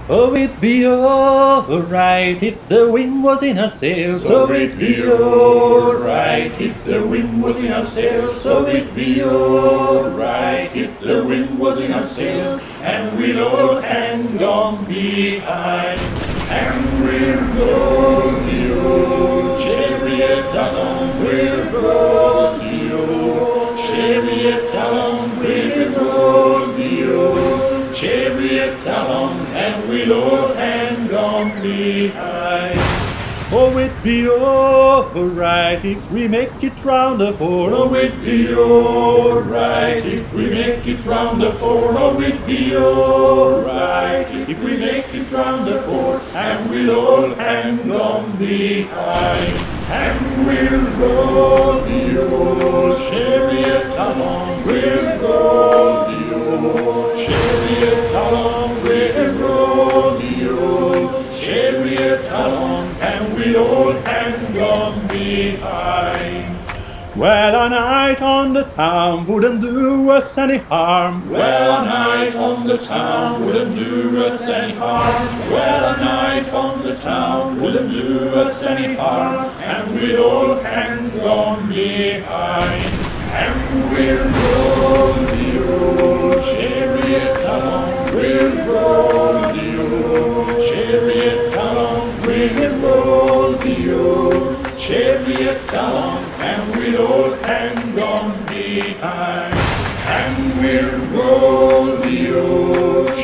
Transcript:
Oh, it'd be alright if the wind was in our sails. So it'd be alright if the wind was in our sails. So it'd be alright if the wind was in our sails. And we'll all hang on behind. And we'll roll the old chariot along. We'll roll the old chariot along. We'll roll the old chariot along. And we'll all hang on behind. Oh, it'd be alright if we make it round the Horn. Oh, it'd be alright if we make it round the Horn. Oh, it'd be alright if we make it round the Horn. And we'll all hang on behind. And we'll roll the old chariot along. We'll roll the old chariot along. We'll roll the old chariot along. And we'll all hang on behind. Well, a night on the town wouldn't do us any harm. Well, a night on the town wouldn't do us any harm. Well, a night on the town wouldn't do us any harm. And we'll all hang on behind. And we'll roll the old chariot along. We'll roll the old chariot along. We'll roll the old chariot along. And we'll all hang on behind. And we'll roll the old